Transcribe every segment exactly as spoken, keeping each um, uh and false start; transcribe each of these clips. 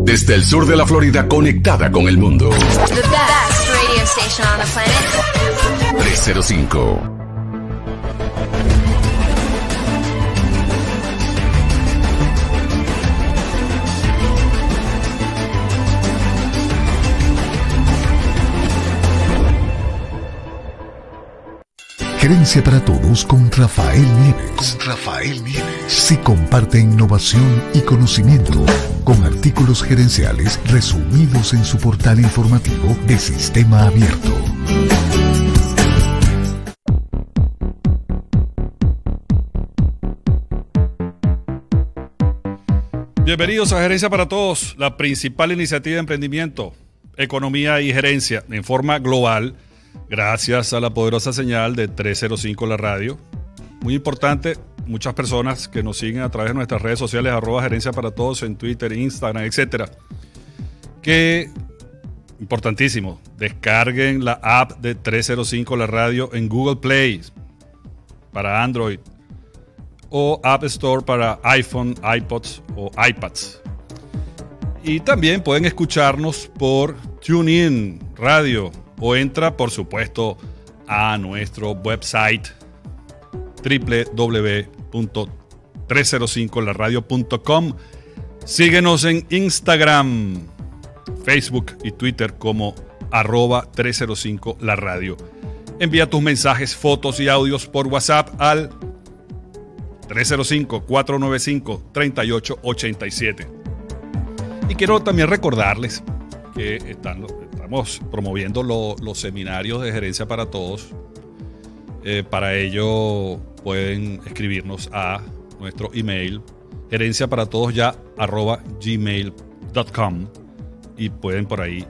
Desde el sur de la Florida, conectada con el mundo. The best radio station on the planet. trescientos cinco. Gerencia para Todos con Rafael Nieves. Con Rafael Nieves. Se comparte innovación y conocimiento con artículos gerenciales resumidos en su portal informativo de Sistema Abierto. Bienvenidos a Gerencia para Todos, la principal iniciativa de emprendimiento, economía y gerencia en forma global. Gracias a la poderosa señal de trescientos cinco La Radio. Muy importante, muchas personas que nos siguen a través de nuestras redes sociales, arroba Gerencia para Todos en Twitter, Instagram, etcétera. Que, importantísimo, descarguen la app de trescientos cinco La Radio en Google Play para Android o App Store para iPhone, iPods o iPads. Y también pueden escucharnos por TuneIn Radio. O entra, por supuesto, a nuestro website doble u doble u doble u punto trescientos cinco la radio punto com. Síguenos en Instagram, Facebook y Twitter como arroba trescientos cinco la radio. Envía tus mensajes, fotos y audios por WhatsApp al tres cero cinco, cuatro nueve cinco, tres ocho ocho siete. Y quiero también recordarles que están, estamos promoviendo lo, los seminarios de Gerencia para Todos. Eh, para ello pueden escribirnos a nuestro email gerencia para todos ya arroba gmail punto com y pueden por ahí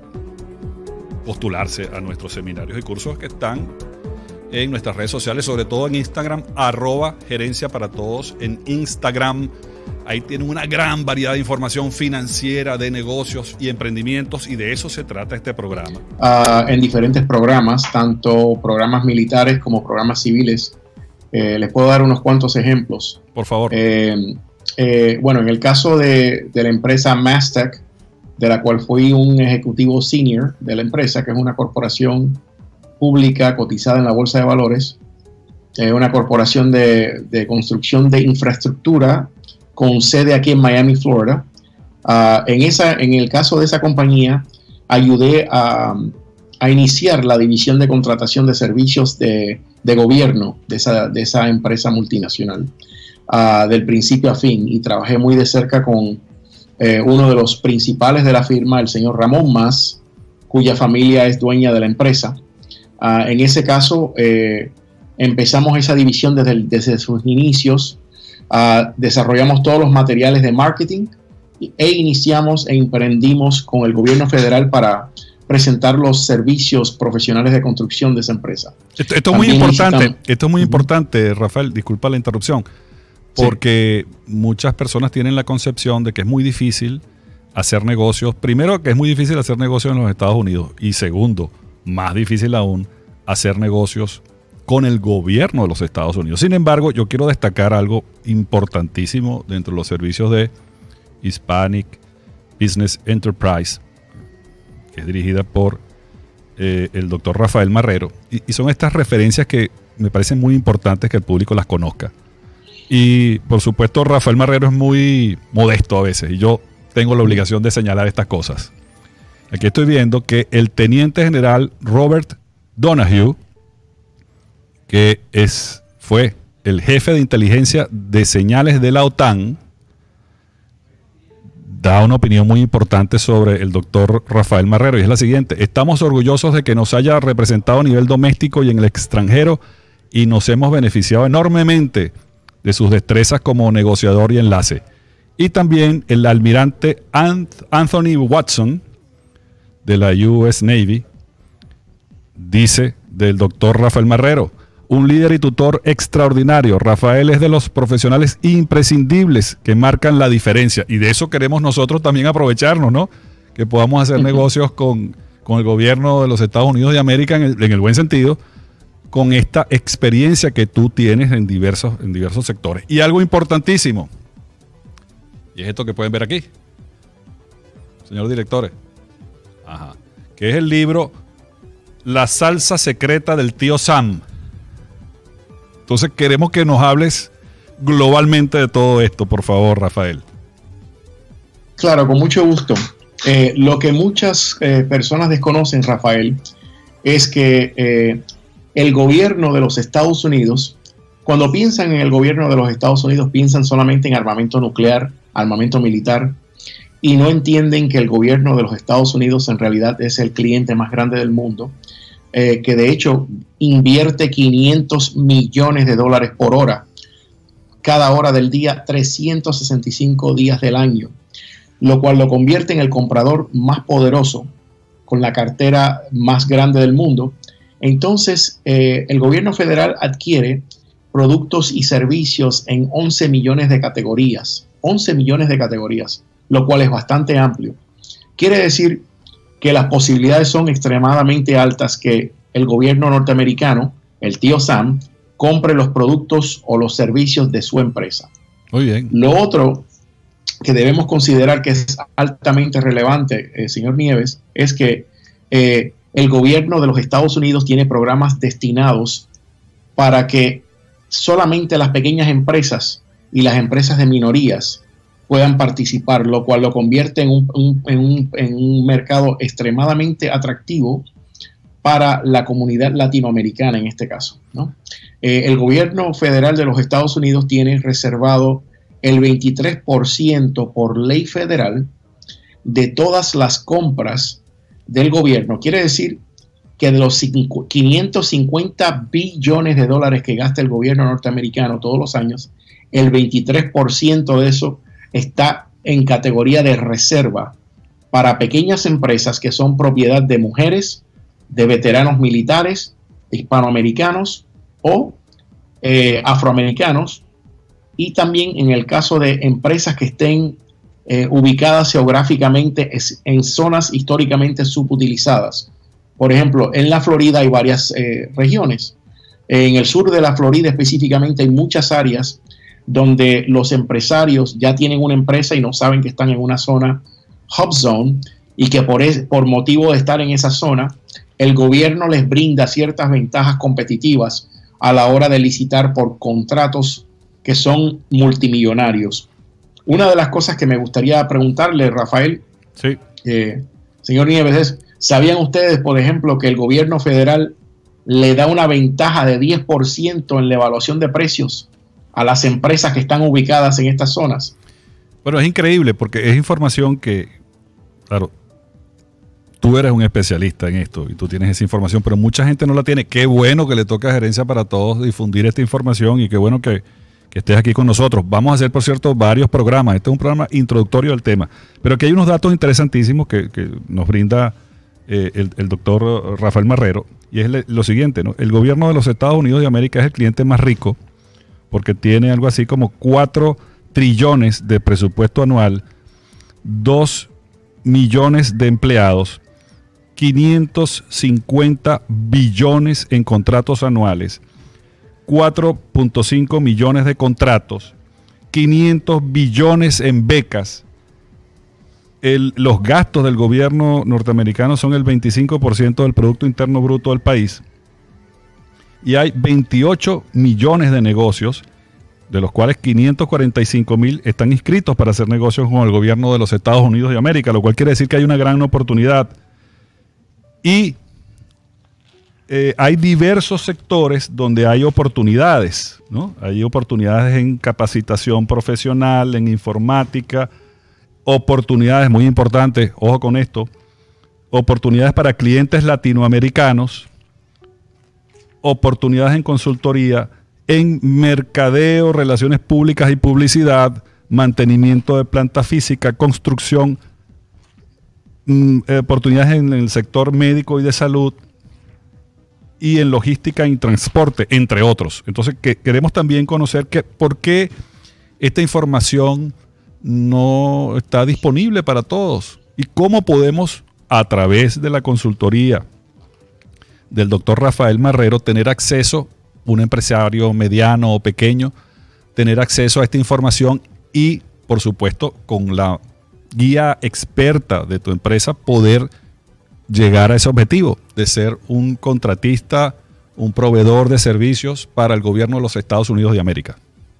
postularse a nuestros seminarios y cursos que están en nuestras redes sociales, sobre todo en Instagram, arroba gerencia para todos en Instagram. Ahí tienen una gran variedad de información financiera, de negocios y emprendimientos, y de eso se trata este programa. Uh, en diferentes programas, tanto programas militares como programas civiles. Eh, les puedo dar unos cuantos ejemplos. Por favor. Eh, eh, bueno, en el caso de, de la empresa Mastech, de la cual fui un ejecutivo senior de la empresa, que es una corporación pública cotizada en la Bolsa de Valores, eh, una corporación de, de construcción de infraestructura con sede aquí en Miami, Florida. Uh, en, esa, en el caso de esa compañía, ayudé a, a iniciar la división de contratación de servicios de, de gobierno de esa, de esa empresa multinacional, uh, del principio a fin, y trabajé muy de cerca con eh, uno de los principales de la firma, el señor Ramón Mas, cuya familia es dueña de la empresa. Uh, en ese caso, eh, empezamos esa división desde, el, desde sus inicios. Uh, desarrollamos todos los materiales de marketing e iniciamos e emprendimos con el gobierno federal para presentar los servicios profesionales de construcción de esa empresa. Esto, esto es muy importante, esto es muy importante, Rafael, disculpa la interrupción, porque sí, muchas personas tienen la concepción de que es muy difícil hacer negocios. Primero, que es muy difícil hacer negocios en los Estados Unidos, y segundo, más difícil aún, hacer negocios con el gobierno de los Estados Unidos. Sin embargo, yo quiero destacar algo importantísimo dentro de los servicios de Hispanic Business Enterprise, que es dirigida por eh, el doctor Rafael Marrero, y, y son estas referencias que me parecen muy importantes que el público las conozca. Y por supuesto, Rafael Marrero es muy modesto a veces, y yo tengo la obligación de señalar estas cosas. Aquí estoy viendo que el teniente general Robert Donahue, que es, fue el jefe de inteligencia de señales de la OTAN, da una opinión muy importante sobre el doctor Rafael Marrero, y es la siguiente: estamos orgullosos de que nos haya representado a nivel doméstico y en el extranjero, y nos hemos beneficiado enormemente de sus destrezas como negociador y enlace. Y también el almirante Anthony Watson de la U S Navy dice del doctor Rafael Marrero: un líder y tutor extraordinario. Rafael es de los profesionales imprescindibles que marcan la diferencia. Y de eso queremos nosotros también aprovecharnos, ¿no? Que podamos hacer uh-huh. negocios con, con el gobierno de los Estados Unidos de América, en el, en el buen sentido, con esta experiencia que tú tienes en diversos, en diversos sectores. Y algo importantísimo, y es esto que pueden ver aquí. señor director. Ajá. Que es el libro La salsa secreta del tío Sam. Entonces queremos que nos hables globalmente de todo esto, por favor, Rafael. Claro, con mucho gusto. Eh, lo que muchas eh, personas desconocen, Rafael, es que eh, el gobierno de los Estados Unidos, cuando piensan en el gobierno de los Estados Unidos, piensan solamente en armamento nuclear, armamento militar, y no entienden que el gobierno de los Estados Unidos en realidad es el cliente más grande del mundo, eh, que de hecho invierte quinientos millones de dólares por hora, cada hora del día, trescientos sesenta y cinco días del año, lo cual lo convierte en el comprador más poderoso, con la cartera más grande del mundo. Entonces, eh, el gobierno federal adquiere productos y servicios en once millones de categorías, once millones de categorías, lo cual es bastante amplio. Quiere decir que las posibilidades son extremadamente altas que el gobierno norteamericano, el tío Sam, compre los productos o los servicios de su empresa. Muy bien. Lo otro que debemos considerar que es altamente relevante, eh, señor Nieves, es que eh, el gobierno de los Estados Unidos tiene programas destinados para que solamente las pequeñas empresas y las empresas de minorías puedan participar, lo cual lo convierte en un, un, en un, en un mercado extremadamente atractivo para la comunidad latinoamericana en este caso, ¿no? Eh, el gobierno federal de los Estados Unidos tiene reservado el veintitrés por ciento por ley federal de todas las compras del gobierno. Quiere decir que de los quinientos cincuenta billones de dólares que gasta el gobierno norteamericano todos los años, el veintitrés por ciento de eso está en categoría de reserva para pequeñas empresas que son propiedad de mujeres, de veteranos militares, hispanoamericanos o eh, afroamericanos, y también en el caso de empresas que estén eh, ubicadas geográficamente en zonas históricamente subutilizadas. Por ejemplo, en la Florida hay varias eh, regiones. En el sur de la Florida específicamente hay muchas áreas donde los empresarios ya tienen una empresa y no saben que están en una zona hub zone, y que por, es, por motivo de estar en esa zona, el gobierno les brinda ciertas ventajas competitivas a la hora de licitar por contratos que son multimillonarios. Una de las cosas que me gustaría preguntarle, Rafael, sí. eh, señor Nieves, es, ¿sabían ustedes, por ejemplo, que el gobierno federal le da una ventaja de diez por ciento en la evaluación de precios a las empresas que están ubicadas en estas zonas? Bueno, es increíble porque es información que, claro, tú eres un especialista en esto y tú tienes esa información, pero mucha gente no la tiene. Qué bueno que le toca a Gerencia para Todos difundir esta información, y qué bueno que, que estés aquí con nosotros. Vamos a hacer, por cierto, varios programas. Este es un programa introductorio al tema, pero aquí hay unos datos interesantísimos que, que nos brinda eh, el, el doctor Rafael Marrero, y es le, lo siguiente, ¿no? El gobierno de los Estados Unidos de América es el cliente más rico porque tiene algo así como cuatro trillones de presupuesto anual, dos millones de empleados, quinientos cincuenta billones en contratos anuales, cuatro punto cinco millones de contratos, quinientos billones en becas. El, los gastos del gobierno norteamericano son el veinticinco por ciento del Producto Interno Bruto del país, y hay veintiocho millones de negocios, de los cuales quinientos cuarenta y cinco mil están inscritos para hacer negocios con el gobierno de los Estados Unidos de América, lo cual quiere decir que hay una gran oportunidad. Y eh, hay diversos sectores donde hay oportunidades, ¿no? Hay oportunidades en capacitación profesional, en informática, oportunidades muy importantes, ojo con esto, oportunidades para clientes latinoamericanos, oportunidades en consultoría, en mercadeo, relaciones públicas y publicidad, mantenimiento de planta física, construcción, mm, oportunidades en el sector médico y de salud, y en logística y transporte, entre otros. Entonces, que queremos también conocer que, por qué esta información no está disponible para todos y cómo podemos, a través de la consultoría del doctor Rafael Marrero, tener acceso, un empresario mediano o pequeño, tener acceso a esta información y, por supuesto, con la guía experta de tu empresa poder llegar a ese objetivo de ser un contratista, un proveedor de servicios para el gobierno de los Estados Unidos de América?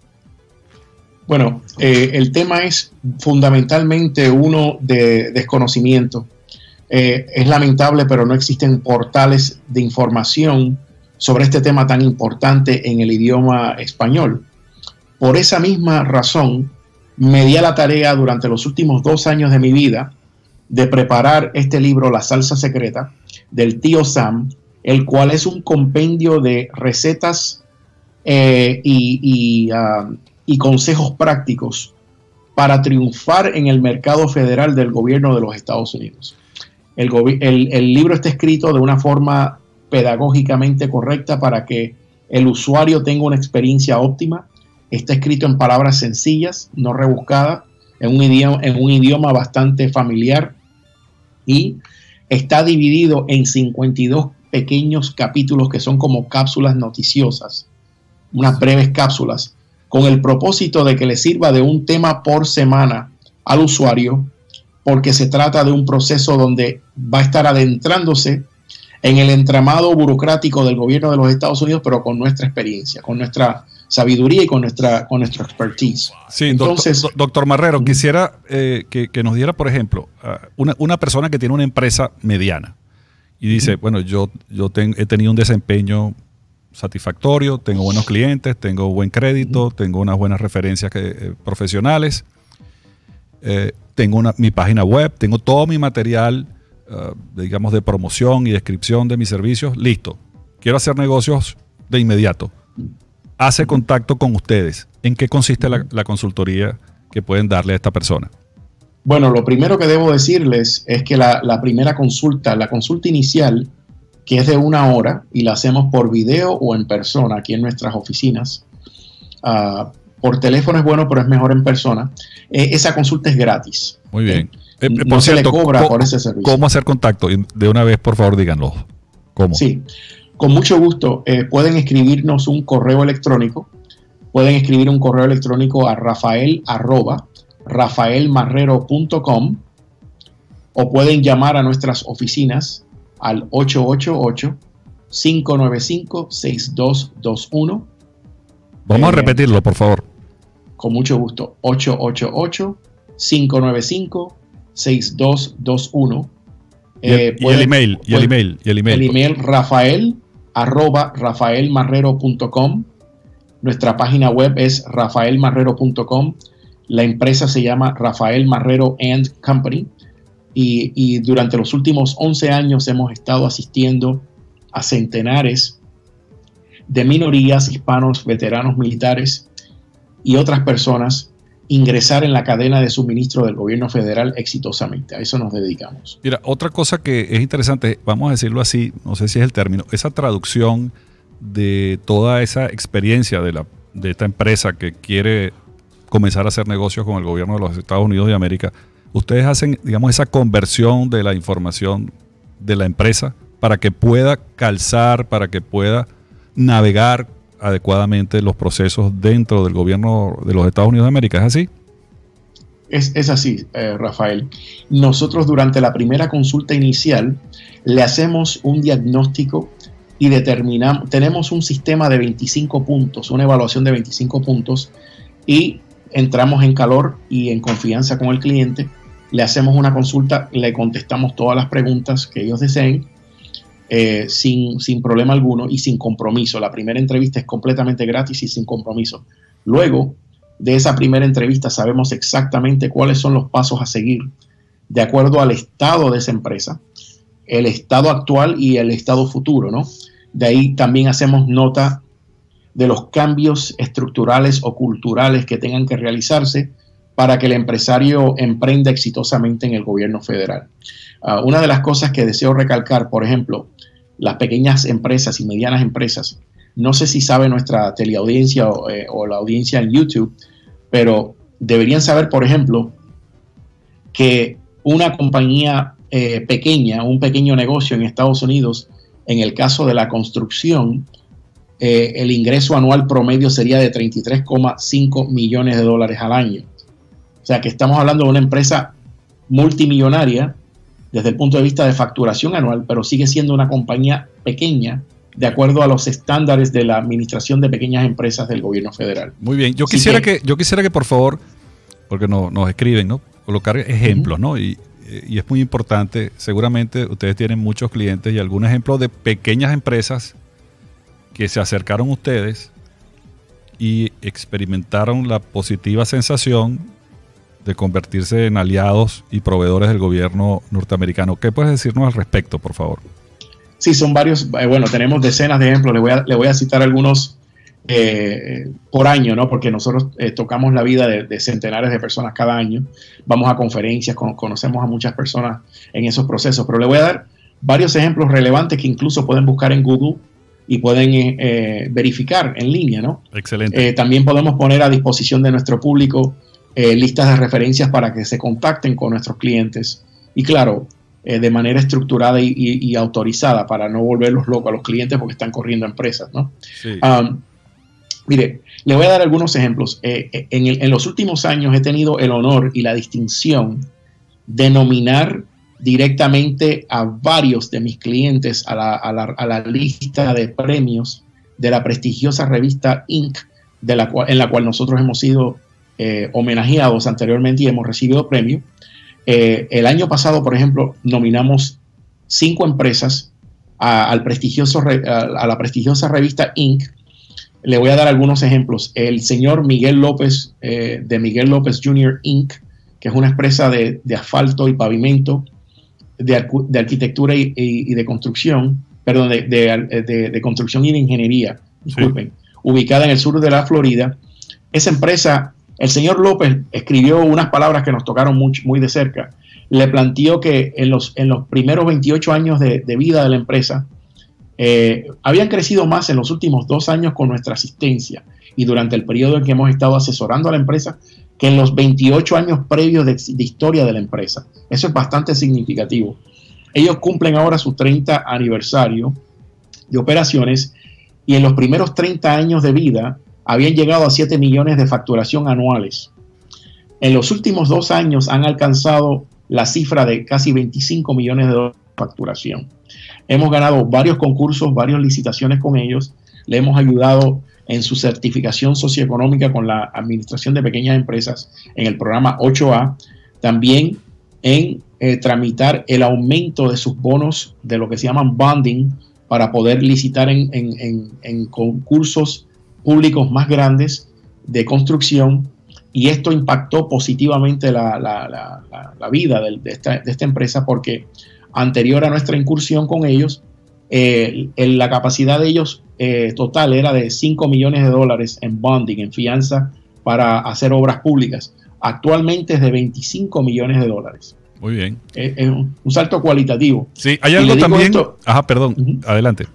Bueno, eh, el tema es fundamentalmente uno de desconocimiento. Eh, es lamentable, pero no existen portales de información sobre este tema tan importante en el idioma español. Por esa misma razón, me di a la tarea durante los últimos dos años de mi vida de preparar este libro, La Salsa Secreta, del tío Sam, el cual es un compendio de recetas eh, y, y, uh, y consejos prácticos para triunfar en el mercado federal del gobierno de los Estados Unidos. El, el, el libro está escrito de una forma pedagógicamente correcta para que el usuario tenga una experiencia óptima. Está escrito en palabras sencillas, no rebuscadas, en un idioma, en un idioma bastante familiar, y está dividido en cincuenta y dos pequeños capítulos que son como cápsulas noticiosas, unas breves cápsulas, con el propósito de que le sirva de un tema por semana al usuario, porque se trata de un proceso donde va a estar adentrándose en el entramado burocrático del gobierno de los Estados Unidos, pero con nuestra experiencia, con nuestra sabiduría y con nuestra, con nuestra expertise. Sí, entonces, doctor, doctor Marrero, quisiera eh, que, que nos diera, por ejemplo, uh, una, una persona que tiene una empresa mediana y dice, uh-huh. bueno, yo, yo ten, he tenido un desempeño satisfactorio, tengo buenos clientes, tengo buen crédito, uh-huh. tengo unas buenas referencias que, eh, profesionales, eh, tengo una, mi página web, tengo todo mi material, uh, digamos, de promoción y descripción de mis servicios, listo. Quiero hacer negocios de inmediato. Hace contacto con ustedes. ¿En qué consiste la, la consultoría que pueden darle a esta persona? Bueno, lo primero que debo decirles es que la, la primera consulta, la consulta inicial, que es de una hora y la hacemos por video o en persona aquí en nuestras oficinas. Uh, por teléfono es bueno, pero es mejor en persona. Eh, esa consulta es gratis. Muy bien. Eh, no por se cierto, le cobra por ese servicio. ¿Cómo hacer contacto? De una vez, por favor, díganlo. ¿Cómo? Sí. Con mucho gusto, eh, pueden escribirnos un correo electrónico, pueden escribir un correo electrónico a rafael arroba rafaelmarrero punto com o pueden llamar a nuestras oficinas al ocho ocho ocho, cinco nueve cinco, seis dos dos uno. Vamos eh, a repetirlo, por favor. Con mucho gusto, ocho ocho ocho, cinco nueve cinco, seis dos dos uno. Y el, eh, pueden, y el email, y el email, y el email. El email rafael arroba rafaelmarrero punto com. Nuestra página web es rafaelmarrero punto com. La empresa se llama Rafael Marrero and Company y, y durante los últimos once años hemos estado asistiendo a centenares de minorías, hispanos, veteranos militares y otras personas ingresar en la cadena de suministro del gobierno federal exitosamente. A eso nos dedicamos. Mira, otra cosa que es interesante, vamos a decirlo así, no sé si es el término, esa traducción de toda esa experiencia de, la, de esta empresa que quiere comenzar a hacer negocios con el gobierno de los Estados Unidos de América. Ustedes hacen, digamos, esa conversión de la información de la empresa para que pueda calzar, para que pueda navegar adecuadamente los procesos dentro del gobierno de los Estados Unidos de América. ¿Es así? Es, es así, eh, Rafael. Nosotros durante la primera consulta inicial le hacemos un diagnóstico y determinamos, tenemos un sistema de veinticinco puntos, una evaluación de veinticinco puntos y entramos en calor y en confianza con el cliente, le hacemos una consulta, le contestamos todas las preguntas que ellos deseen, eh, sin, sin problema alguno y sin compromiso. La primera entrevista es completamente gratis y sin compromiso. Luego de esa primera entrevista sabemos exactamente cuáles son los pasos a seguir de acuerdo al estado de esa empresa, el estado actual y el estado futuro, ¿no? De ahí también hacemos nota de los cambios estructurales o culturales que tengan que realizarse para que el empresario emprenda exitosamente en el gobierno federal. Uh, una de las cosas que deseo recalcar, por ejemplo, las pequeñas empresas y medianas empresas, no sé si sabe nuestra teleaudiencia o, eh, o la audiencia en YouTube, pero deberían saber, por ejemplo, que una compañía eh, pequeña, un pequeño negocio en Estados Unidos, en el caso de la construcción, Eh, el ingreso anual promedio sería de treinta y tres coma cinco millones de dólares al año. O sea que estamos hablando de una empresa multimillonaria desde el punto de vista de facturación anual, pero sigue siendo una compañía pequeña de acuerdo a los estándares de la administración de pequeñas empresas del gobierno federal. Muy bien, yo Así quisiera que, que, yo quisiera que por favor, porque no, nos escriben, ¿no? Colocar ejemplos, uh-huh. ¿no? Y, y es muy importante, seguramente ustedes tienen muchos clientes y algún ejemplo de pequeñas empresas que se acercaron a ustedes y experimentaron la positiva sensación de convertirse en aliados y proveedores del gobierno norteamericano. ¿Qué puedes decirnos al respecto, por favor? Sí, son varios, eh, bueno, tenemos decenas de ejemplos, le voy a, le voy a citar algunos eh, por año, ¿no? Porque nosotros eh, tocamos la vida de, de centenares de personas cada año, vamos a conferencias, con, conocemos a muchas personas en esos procesos, pero le voy a dar varios ejemplos relevantes que incluso pueden buscar en Google y pueden eh, verificar en línea, ¿no? Excelente. Eh, también podemos poner a disposición de nuestro público eh, listas de referencias para que se contacten con nuestros clientes y claro, eh, de manera estructurada y, y, y autorizada para no volverlos locos a los clientes porque están corriendo empresas, ¿no? Sí. Um, mire, le voy a dar algunos ejemplos. Eh, en, el, en los últimos años he tenido el honor y la distinción de nominar directamente a varios de mis clientes a la, a la, a la lista de premios de la prestigiosa revista Inc, de la cual, en la cual nosotros hemos sido eh, homenajeados anteriormente y hemos recibido premios. Eh, el año pasado, por ejemplo, nominamos cinco empresas a, al prestigioso, a, a la prestigiosa revista Inc. Le voy a dar algunos ejemplos. El señor Miguel López, eh, de Miguel López junior Inc, que es una empresa de, de asfalto y pavimento, de, de arquitectura y, y, y de construcción, perdón, de, de, de, de construcción y de ingeniería, disculpen, sí. ubicada en el sur de la Florida. Esa empresa, el señor López escribió unas palabras que nos tocaron muy, muy de cerca. Le planteó que en los, en los primeros veintiocho años de, de vida de la empresa, eh, habían crecido más en los últimos dos años con nuestra asistencia y durante el periodo en que hemos estado asesorando a la empresa, que en los veintiocho años previos de, de historia de la empresa. Eso es bastante significativo. Ellos cumplen ahora su treinta aniversario de operaciones y en los primeros treinta años de vida habían llegado a siete millones de facturación anuales. En los últimos dos años han alcanzado la cifra de casi veinticinco millones de dólares de facturación. Hemos ganado varios concursos, varias licitaciones con ellos. Le hemos ayudado en su certificación socioeconómica con la Administración de Pequeñas Empresas en el programa ocho A, también en eh, tramitar el aumento de sus bonos de lo que se llaman bonding para poder licitar en, en, en, en concursos públicos más grandes de construcción y esto impactó positivamente la, la, la, la, la vida de, de, esta, de esta empresa porque anterior a nuestra incursión con ellos, eh, la capacidad de ellos Eh, total era de cinco millones de dólares en bonding, en fianza para hacer obras públicas. Actualmente es de veinticinco millones de dólares. Muy bien. Es, es un, un salto cualitativo. Sí, hay algo también. Esto, Ajá, perdón, uh-huh. adelante.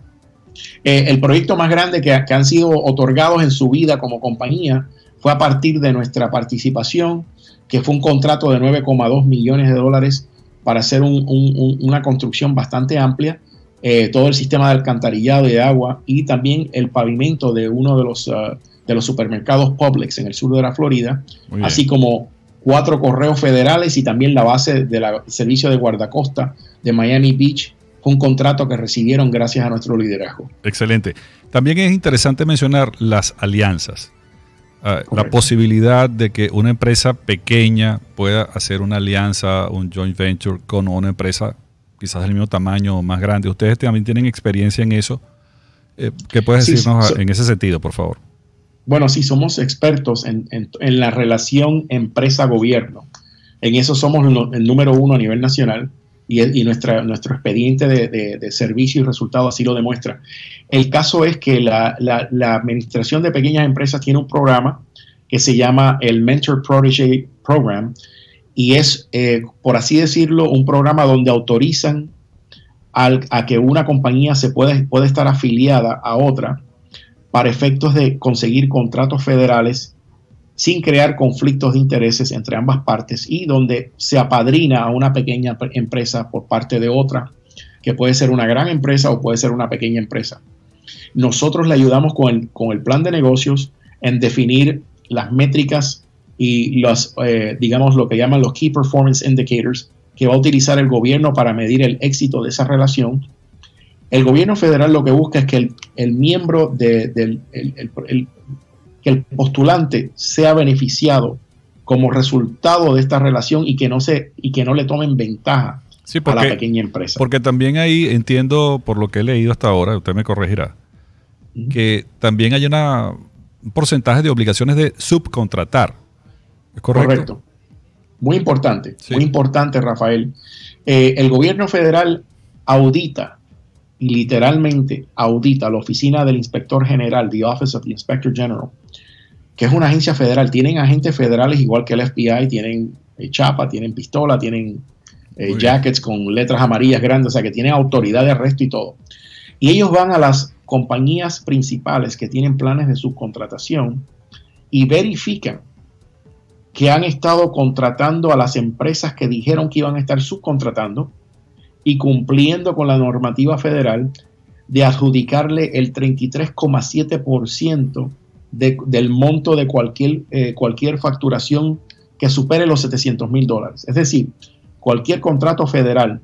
Eh, el proyecto más grande que, que han sido otorgados en su vida como compañía fue a partir de nuestra participación, que fue un contrato de nueve coma dos millones de dólares para hacer un, un, un, una construcción bastante amplia. Eh, todo el sistema de alcantarillado y de agua y también el pavimento de uno de los, uh, de los supermercados Publix en el sur de la Florida, así como cuatro correos federales y también la base del servicio de guardacosta de Miami Beach. Fue un contrato que recibieron gracias a nuestro liderazgo. Excelente. También es interesante mencionar las alianzas. Uh, la posibilidad de que una empresa pequeña pueda hacer una alianza, un joint venture con una empresa quizás del mismo tamaño o más grande. Ustedes también tienen experiencia en eso. Eh, ¿Qué puedes sí, decirnos so, en ese sentido, por favor? Bueno, sí, somos expertos en, en, en la relación empresa-gobierno. En eso somos lo, el número uno a nivel nacional y, y nuestra, nuestro expediente de, de, de servicio y resultado así lo demuestra. El caso es que la, la, la Administración de Pequeñas Empresas tiene un programa que se llama el Mentor Protege Program, y es, eh, por así decirlo, un programa donde autorizan al, a que una compañía se puede, puede estar afiliada a otra para efectos de conseguir contratos federales sin crear conflictos de intereses entre ambas partes y donde se apadrina a una pequeña empresa por parte de otra, que puede ser una gran empresa o puede ser una pequeña empresa. Nosotros le ayudamos con el, con el plan de negocios en definir las métricas y los, eh, digamos, lo que llaman los Key Performance Indicators, que va a utilizar el gobierno para medir el éxito de esa relación. El gobierno federal lo que busca es que el, el miembro de, del el, el, el, que el postulante sea beneficiado como resultado de esta relación y que no se y que no le tomen ventaja sí, porque, a la pequeña empresa. Porque también ahí entiendo, por lo que he leído hasta ahora, usted me corregirá, uh-huh. que también hay una, un porcentaje de obligaciones de subcontratar. ¿Es correcto? Correcto. Muy importante, sí. muy importante, Rafael. Eh, el gobierno federal audita, y literalmente audita la oficina del inspector general, the Office of the Inspector General, que es una agencia federal. Tienen agentes federales igual que el F B I, tienen eh, chapa, tienen pistola, tienen eh, jackets con letras amarillas grandes, o sea que tienen autoridad de arresto y todo. Y ellos van a las compañías principales que tienen planes de subcontratación y verifican que han estado contratando a las empresas que dijeron que iban a estar subcontratando y cumpliendo con la normativa federal de adjudicarle el treinta y tres coma siete por ciento de, del monto de cualquier, eh, cualquier facturación que supere los setecientos mil dólares. Es decir, cualquier contrato federal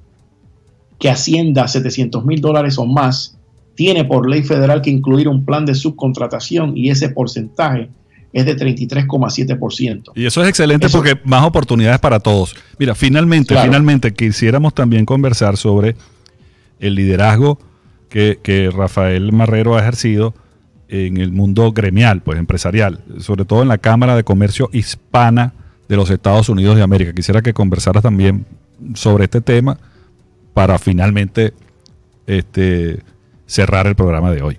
que ascienda a setecientos mil dólares o más tiene por ley federal que incluir un plan de subcontratación y ese porcentaje es de treinta y tres coma siete por ciento. Y eso es excelente eso, porque más oportunidades para todos. Mira, finalmente, claro. finalmente quisiéramos también conversar sobre el liderazgo que, que Rafael Marrero ha ejercido en el mundo gremial, pues empresarial, sobre todo en la Cámara de Comercio Hispana de los Estados Unidos de América. Quisiera que conversaras también sobre este tema para finalmente este, cerrar el programa de hoy.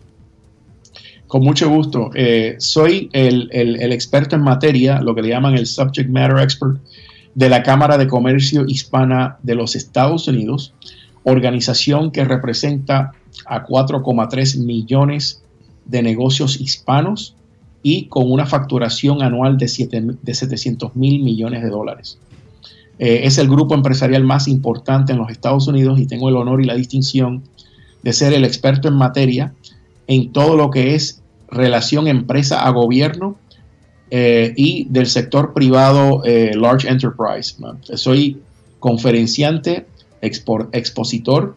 Con mucho gusto. Eh, soy el, el, el experto en materia, lo que le llaman el Subject Matter Expert, de la Cámara de Comercio Hispana de los Estados Unidos, organización que representa a cuatro coma tres millones de negocios hispanos y con una facturación anual de, siete, de setecientos mil millones de dólares. Eh, es el grupo empresarial más importante en los Estados Unidos y tengo el honor y la distinción de ser el experto en materia en todo lo que es relación empresa a gobierno eh, y del sector privado eh, large enterprise. Soy conferenciante, expo, expositor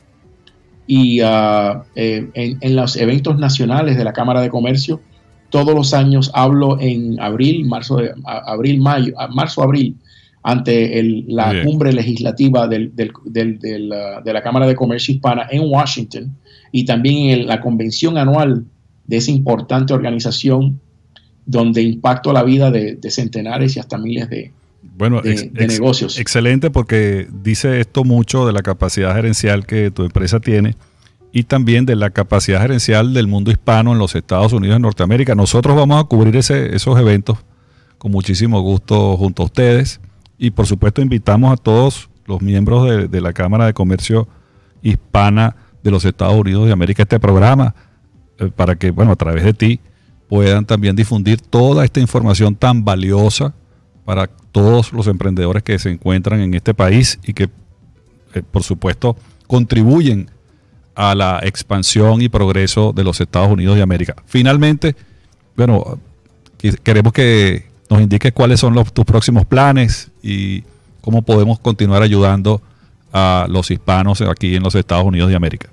y uh, eh, en, en los eventos nacionales de la Cámara de Comercio. Todos los años hablo en abril, marzo, de, abril, mayo, marzo, abril, ante el, la Bien. cumbre legislativa del, del, del, del, uh, de la Cámara de Comercio Hispana en Washington y también en la convención anual de esa importante organización donde impacto la vida de, de centenares y hasta miles de, bueno, de, ex, de negocios. Excelente, porque dice esto mucho de la capacidad gerencial que tu empresa tiene y también de la capacidad gerencial del mundo hispano en los Estados Unidos de Norteamérica. Nosotros vamos a cubrir ese, esos eventos con muchísimo gusto junto a ustedes y por supuesto invitamos a todos los miembros de, de la Cámara de Comercio Hispana de los Estados Unidos de América a este programa eh, para que, bueno, a través de ti puedan también difundir toda esta información tan valiosa para todos los emprendedores que se encuentran en este país y que, eh, por supuesto, contribuyen a la expansión y progreso de los Estados Unidos de América. Finalmente, bueno, queremos que nos indiques cuáles son los, tus próximos planes y cómo podemos continuar ayudando a los hispanos aquí en los Estados Unidos de América.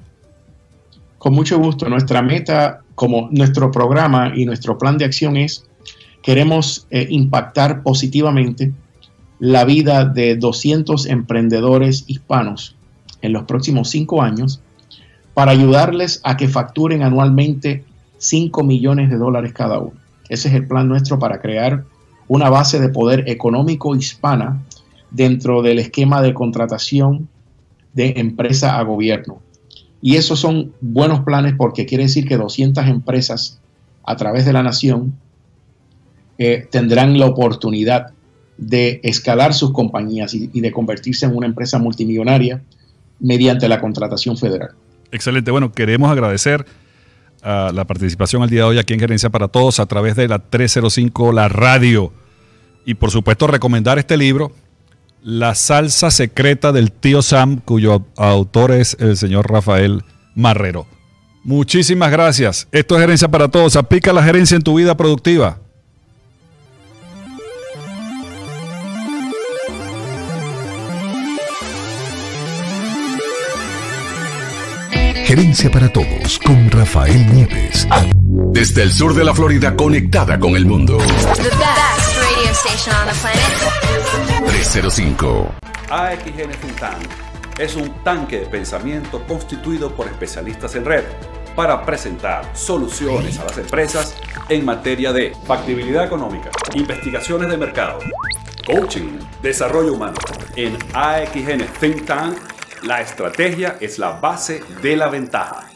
Con mucho gusto. Nuestra meta, como nuestro programa y nuestro plan de acción es, queremos eh, impactar positivamente la vida de doscientos emprendedores hispanos en los próximos cinco años para ayudarles a que facturen anualmente cinco millones de dólares cada uno. Ese es el plan nuestro para crear una base de poder económico hispana dentro del esquema de contratación de empresa a gobierno. Y esos son buenos planes porque quiere decir que doscientas empresas a través de la nación eh, tendrán la oportunidad de escalar sus compañías y, y de convertirse en una empresa multimillonaria mediante la contratación federal. Excelente. Bueno, queremos agradecer uh, la participación el día de hoy aquí en Gerencia para Todos a través de la trescientos cinco La Radio. Y por supuesto recomendar este libro, La Salsa Secreta del Tío Sam, cuyo autor es el señor Rafael Marrero. Muchísimas gracias. Esto es Gerencia para Todos. Aplica la gerencia en tu vida productiva. Gerencia para Todos con Rafael Nieves. Desde el sur de la Florida, conectada con el mundo. The best radio station on the planet. trescientos cinco. A X N Think Tank es un tanque de pensamiento constituido por especialistas en red para presentar soluciones a las empresas en materia de factibilidad económica, investigaciones de mercado, coaching, desarrollo humano. En A X N Think Tank, la estrategia es la base de la ventaja.